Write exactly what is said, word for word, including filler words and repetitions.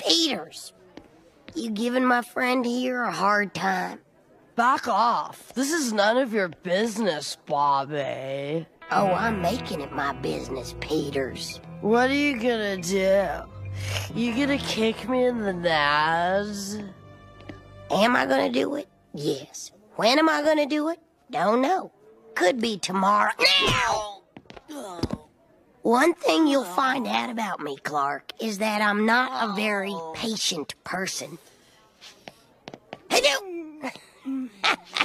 Peters, you giving my friend here a hard time? Back off. This is none of your business, Bobby. Oh, I'm making it my business, Peters. What are you gonna do? You gonna kick me in the nads? Am I gonna do it? Yes. When am I gonna do it? Don't know. Could be tomorrow. Now! One thing you'll find out about me, Clark, is that I'm not a very patient person. Hello!